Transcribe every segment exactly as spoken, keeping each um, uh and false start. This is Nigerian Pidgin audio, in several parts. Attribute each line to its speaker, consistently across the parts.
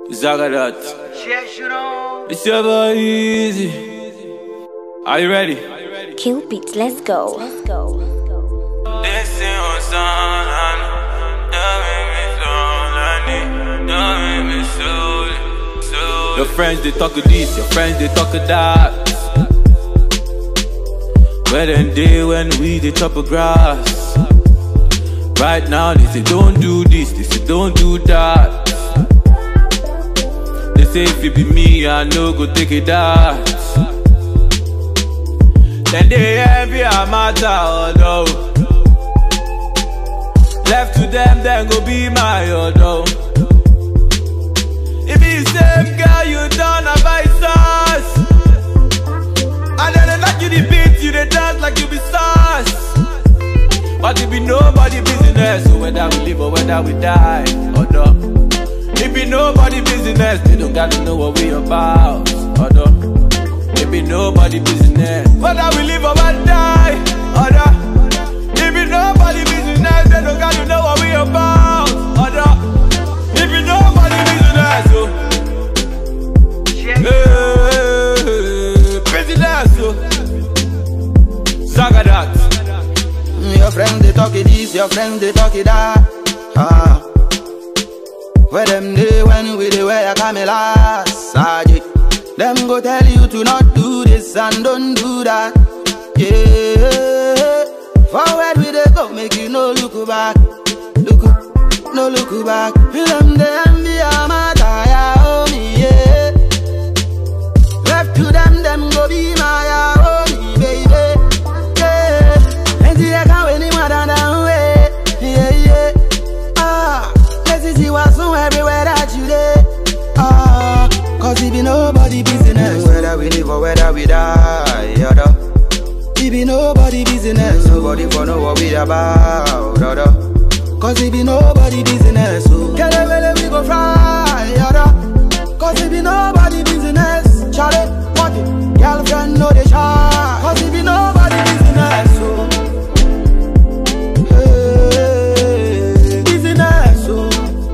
Speaker 1: Zagadat. It's your boy Easy. Are you ready?
Speaker 2: Kill beats, let's go. Let's go.
Speaker 1: Your friends they talk of this, your friends they talk of that. Where then they when we they chop of grass. Right now they say don't do this, they say don't do that. They say if it be me, I know go take it that. Then they envy a matter, oh no. Left to them, then go be my odo. If it's the same girl, you done a vice us. And then they knock you the beat, you they dance like you be sauce. But it be nobody business, so whether we live or whether we die, or no. It be nobody business, they don't gotta know what we about, or no. It be nobody business, whether we live or we die, or no. It be nobody business, they don't gotta know what we about, or no. It be nobody business, so hey, business, so Zagadat.
Speaker 3: Your friends they talk it this, your friends they talk it that. Ah. Where them they when we they wear a camera, Saji. Them go tell you to not do this and don't do that. Yeah. Forward we they go, make you no look back. Look, no look back. Them they envy a matter, ya homie, yeah. Left to them, them go be my homie, baby. Yeah. And see I can't win him down down way. Yeah, yeah. Ah, let's see what's on everywhere that you there. Ah, cause it be nobody business, whether we live or whether we die, yeah, though. It be nobody business, nobody for know what we about, yeah, though. Cause it be nobody business, so get it where we go fly, yeah, though. Cause it be nobody business, Charlie, what it, girlfriend know they shy. Cause it be nobody business, so hey, business, so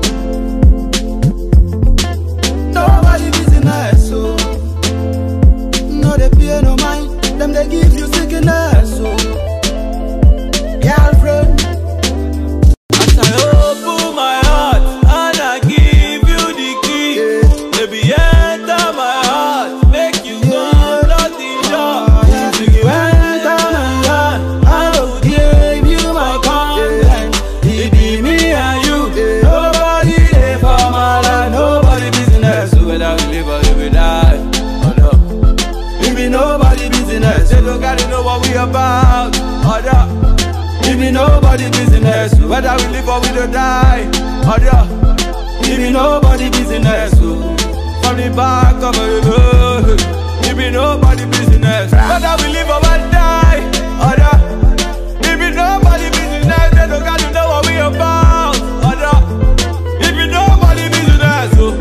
Speaker 3: nobody business, so no they pay no mind, them they give you sickness, so girlfriend.
Speaker 1: I open my heart and I give you the key. Yeah. Baby, enter my heart, make you come nothing short.
Speaker 3: Yeah.
Speaker 1: If you enter my heart, I will give you my confidence. It be me and you,
Speaker 3: Yeah.
Speaker 1: nobody there for my life, nobody business. So whether we live or we die, oh no.
Speaker 3: It be nobody business,
Speaker 1: They don't gotta know what we about, oh no.
Speaker 3: it be nobody business,
Speaker 1: Whether we live or we don't die, oh no.
Speaker 3: it be nobody business,
Speaker 1: From the back of a river, it be nobody business. Whether we live or we die, oh no. It be nobody business. They don't gotta know what we about, oh no. It be nobody business. Oh.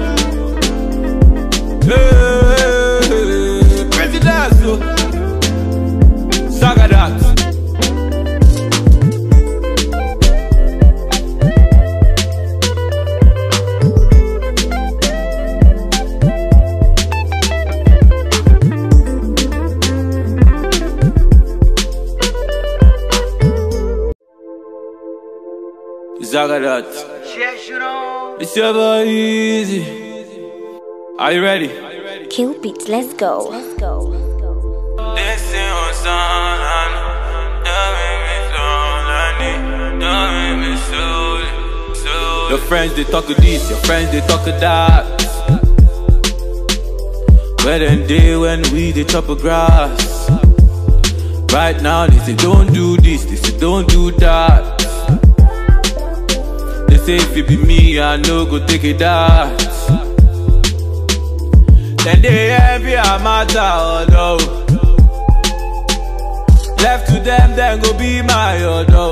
Speaker 1: Hey, business. Oh. Zagadat. Zagadat. It's your boy Easy. Are you ready?
Speaker 2: Kill beats, let's go. Let's go.
Speaker 1: Your friends they talk of this, your friends they talk of that. Where then they when we they chop of grass. Right now they say don't do this, they say don't do that. They say if it be me, I know go take it that. Then they envy a matter, oh no. Left to them, then go be my odo.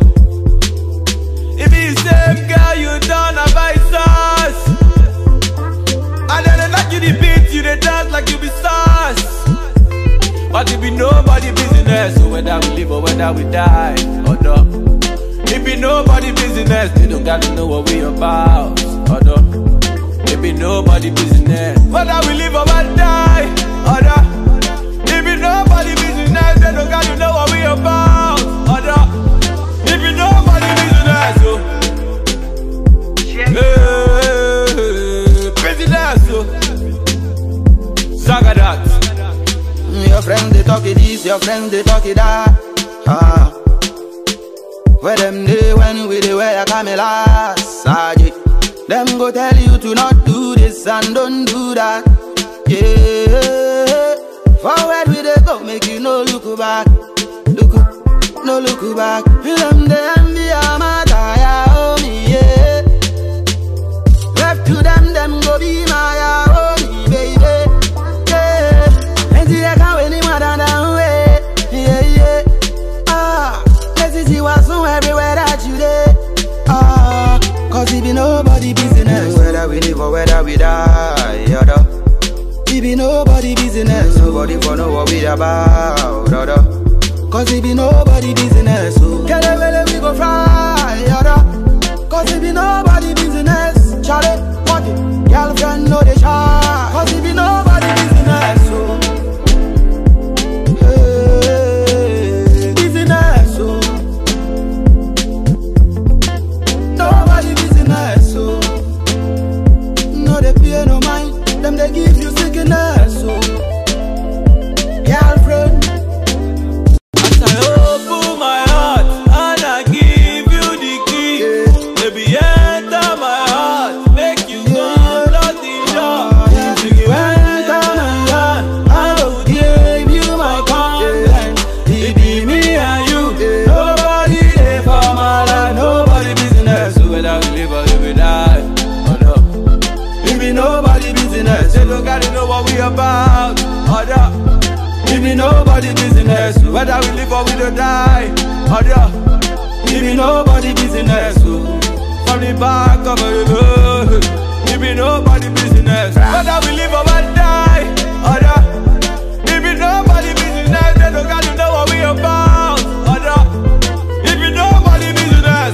Speaker 1: If it's the same girl, you done a vice us. And then they knock you the beat, you they dance like you be sauce. But it be nobody business, so whether we live or whether we die, or no. It be nobody business, they don't gotta know what we about, or no. It be no nobody business. Whether we live or die, other. It be nobody business, they don't got to know what we about, other. It be nobody business, oh. Hey, business, oh. Saga that.
Speaker 3: Your friends they talk it this, your friends they talk it that. Ah. Where them day when we dey wear a camera, Saji. Them go tell you to not do this and don't do that. Yeah. Forward we dey go, make you no look back. Look, no look back. Them dey envy a matter, oh me, yeah. Left to them, them go be my oh me, baby. Yeah. And see I can't win him down down way. Yeah, yeah. Ah, let's see what's on everywhere that you dey. Ah, cause it be nobody business. Whether we live or whether we die, other. It be nobody business. Nobody for know what we about, other. Cause it be nobody business. So get it where we go fly, other. Cause it be nobody business. Charlie, what it? Girlfriend know they shy. Cause it be nobody business. So hey, business. So nobody business. So no they pay no mind. Them they give you sickness. So girlfriend,
Speaker 1: as I open my heart and I give you the key, yeah. Baby enter my heart, make you come nothing down. If you enter my heart, I will give you my confidence. It be me and you, nobody there for my life, nobody business. So whether we live or we die, oh no, it be nobody business. They don't gotta know what we about, oh no. It be nobody business. Whether we live or we don't die, oh yeah. It be nobody business. From the back of the road, it be nobody business. Whether we live or we die, oh yeah. It be nobody business. They don't got to know what we about, oh yeah. It be nobody business.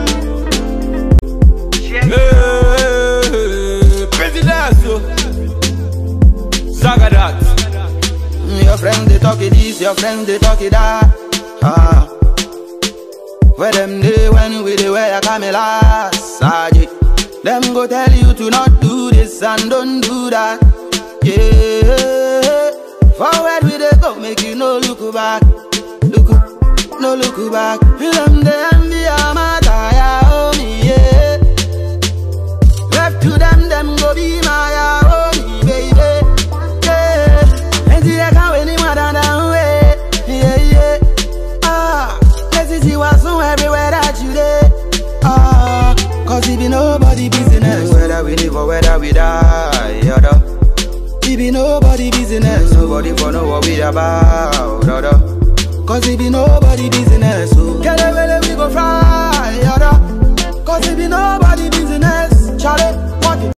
Speaker 1: Hey, business. Saga that.
Speaker 3: Your friends they talk it this, your friends they talk it that. Ah. Where them day when we dey wear a camera, Saji. Them go tell you to not do this and don't do that. Yeah. Forward we dey go, make you no look back. Look, no look back. Them dey envy a matter, oh me, yeah. Left to them, them go be my oh me, baby. I can't win him down down way. Yeah, yeah. Ah, let's see what's on everywhere that you dey. Ah, cause it be nobody business. Whether we live or whether we die, other. It be nobody business. Nobody for know what we about, other. Cause it be nobody business.